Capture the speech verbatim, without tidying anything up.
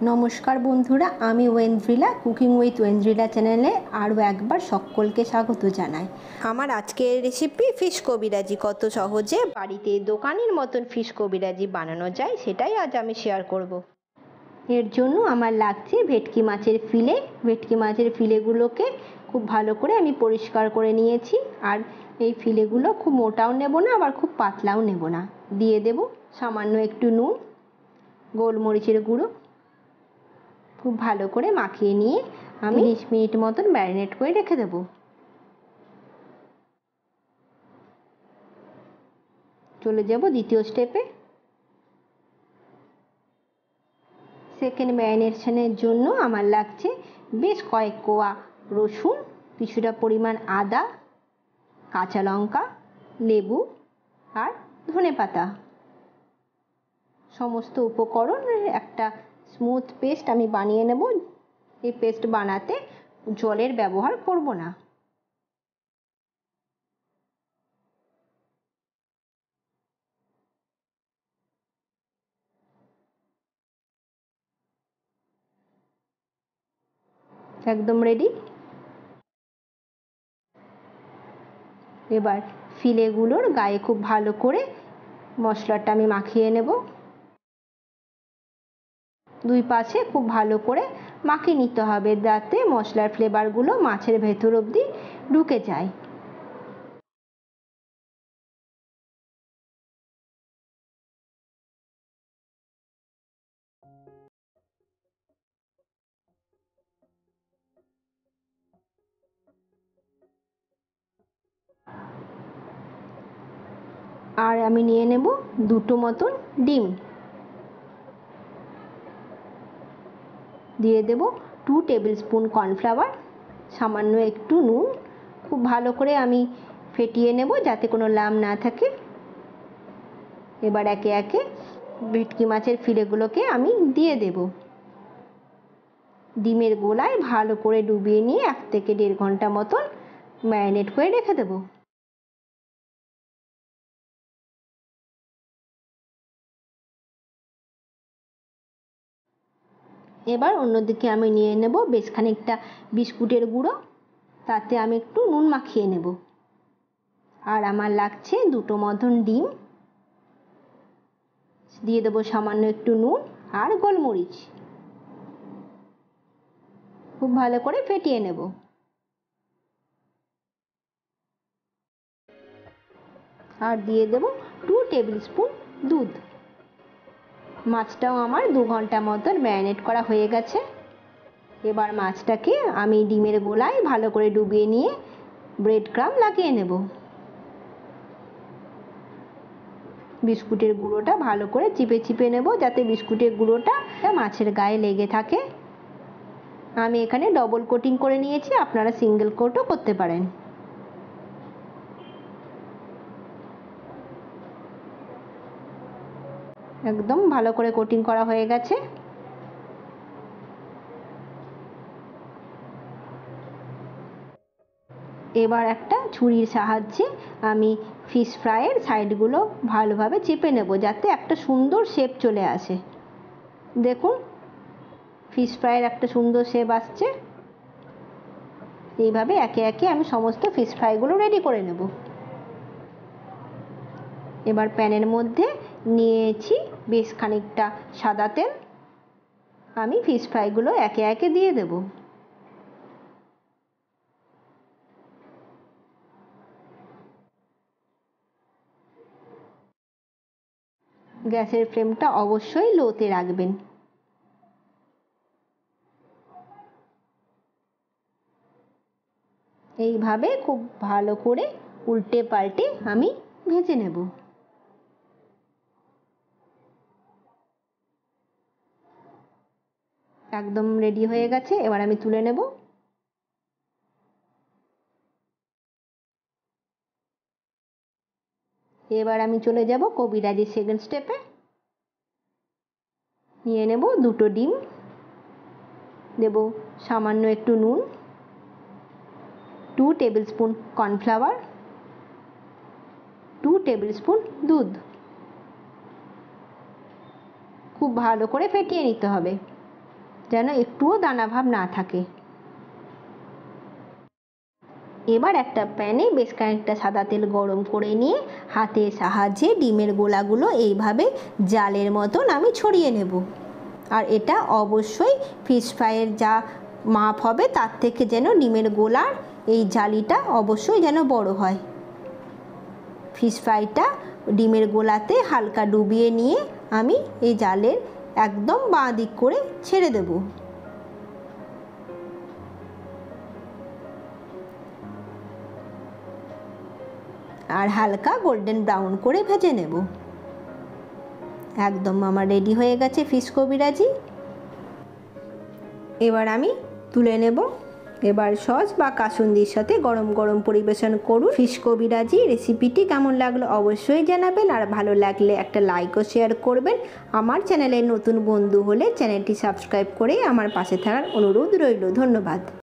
নমস্কার বন্ধুরা, আমি ওয়েন্দ্রিলা কুকিং উইথ ওয়েন্দ্রিলা চ্যানেলে আরও একবার সকলকে স্বাগত জানাই। আমার আজকের রেসিপি ফিশ কবিরাজি। কত সহজে বাড়িতে দোকানের মতন ফিশ কবিরাজি বানানো যায় সেটাই আজ আমি শেয়ার করব। এর জন্য আমার লাগছে ভেটকি মাছের ফিলে। ভেটকি মাছের ফিলেগুলোকে খুব ভালো করে আমি পরিষ্কার করে নিয়েছি। আর এই ফিলেগুলো খুব মোটাও নেব না, আবার খুব পাতলাও নেব না। দিয়ে দেব সামান্য একটু নুন, গোলমরিচের গুঁড়ো। খুব ভালো করে মাখিয়ে নিয়ে আমি তিরিশ মিনিট মতন ম্যারিনেট করে রেখে দেব। চলে যাব দ্বিতীয় স্টেপে। সেকেন্ড ম্যারিনেশনের জন্য আমার লাগছে বেশ কয়েক কোয়া রসুন, কিছুটা পরিমাণ আদা, কাঁচা লঙ্কা, লেবু আর ধনেপাতা। সমস্ত উপকরণের একটা স্মুথ পেস্ট আমি বানিয়ে নেব। এই পেস্ট বানাতে জলের ব্যবহার করব না। একদম রেডি। এবার ফিলেগুলোর গায়ে খুব ভালো করে মশলাটা আমি মাখিয়ে নেব। দুই পাশে খুব ভালো করে মাখিয়ে নিতে হবে, যাতে মশলার ফ্লেভারগুলো মাছের ভেতর অবধি ঢুকে যায়। আর আমি নিয়ে নেব দুটো মতন ডিম। দিয়ে দেব টু টেবিল স্পুন কর্নফ্লাওয়ার, সামান্য একটু নুন। খুব ভালো করে আমি ফেটিয়ে নেব যাতে কোনো লাম না থাকে। এবার একে একে ভেটকি মাছের ফিলেগুলোকে আমি দিয়ে দেব। ডিমের গোলায় ভালো করে ডুবিয়ে নিয়ে এক থেকে দেড় ঘন্টা মতন ম্যারিনেট করে রেখে দেব। এবার অন্যদিকে আমি নিয়ে নেব বেশ খানিকটা বিস্কুটের গুঁড়ো, তাতে আমি একটু নুন মাখিয়ে নেব। আর আমার লাগছে দুটো মতন ডিম। দিয়ে দেবো সামান্য একটু নুন আর গোলমরিচ। খুব ভালো করে ফেটিয়ে নেব। আর দিয়ে দেব টু টেবিল স্পুন দুধ। মাছটাও আমার দু ঘন্টা মতন ম্যারিনেট করা হয়ে গেছে। এবার মাছটাকে আমি ডিমের গোলায় ভালো করে ডুবিয়ে নিয়ে ব্রেড ক্রাম্ব লাগিয়ে নেব। বিস্কুটের গুঁড়োটা ভালো করে চিপে চিপে নেব, যাতে বিস্কুটের গুঁড়োটা মাছের গায়ে লেগে থাকে। আমি এখানে ডবল কোটিং করে নিয়েছি, আপনারা সিঙ্গেল কোটও করতে পারেন। একদম ভালো করে কোটিং করা হয়ে গেছে। এবার একটা ছুরির সাহায্যে আমি ফিশ ফ্রাইয়ের সাইডগুলো ভালোভাবে চেপে নেব, যাতে একটা সুন্দর শেপ চলে আসে। দেখুন ফিশ ফ্রাইয়ের একটা সুন্দর শেপ আসছে। এইভাবে একে একে আমি সমস্ত ফিশ ফ্রাইগুলো রেডি করে নেব। এবার প্যানের মধ্যে নিয়েছি বেশ খানিকটা সাদা তেল। আমি ফিশ ফ্রাইগুলো একে একে দিয়ে দেব। গ্যাসের ফ্লেমটা অবশ্যই লোতে রাখবেন। এইভাবে খুব ভালো করে উল্টে পাল্টে আমি ভেজে নেব। একদম রেডি হয়ে গেছে। এবার আমি তুলে নেব। এবার আমি চলে যাব কবিরাজির সেকেন্ড স্টেপে। নিয়ে নেব দুটো ডিম, দেব সামান্য একটু নুন, two tablespoon cornflour, two tablespoon দুধ। খুব ভালো করে ফেটিয়ে নিতে হবে। যেন একটুও দানাভাব না থাকে। এবার একটা প্যানে বেশ খানিকটা সাদা তেল গরম করে নিয়ে হাতের সাহায্যে ডিমের গোলাগুলো এইভাবে জালের মতন আমি ছড়িয়ে নেব। আর এটা অবশ্যই ফিশ ফ্রাইয়ের যা মাপ হবে তার থেকে যেন ডিমের গোলার এই জালিটা অবশ্যই যেন বড় হয়। ফিশ ফ্রাইটা ডিমের গোলাতে হালকা ডুবিয়ে নিয়ে আমি এই জালের একদম বাঁ দিক করে ছেড়ে দেব। আর হালকা গোল্ডেন ব্রাউন করে ভেজে নেব। একদম আমার রেডি হয়ে গেছে ফিশ কবিরাজি। এবার আমি তুলে নেব। এবার সস বা কাসুন্দির সাথে গরম গরম পরিবেশন করুন। ফিশ কবিরাজি রেসিপিটি কেমন লাগলো অবশ্যই জানাবেন, আর ভালো লাগলে একটা লাইক ও শেয়ার করবেন। আমার চ্যানেলে নতুন বন্ধু হলে চ্যানেলটি সাবস্ক্রাইব করে আমার পাশে থাকার অনুরোধ রইল। ধন্যবাদ।